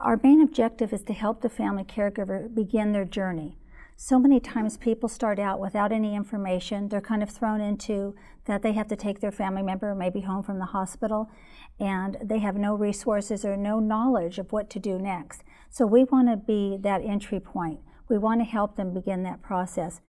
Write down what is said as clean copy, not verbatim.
Our main objective is to help the family caregiver begin their journey. So many times people start out without any information. They're kind of thrown into that they have to take their family member maybe home from the hospital, and they have no resources or no knowledge of what to do next. So we want to be that entry point. We want to help them begin that process.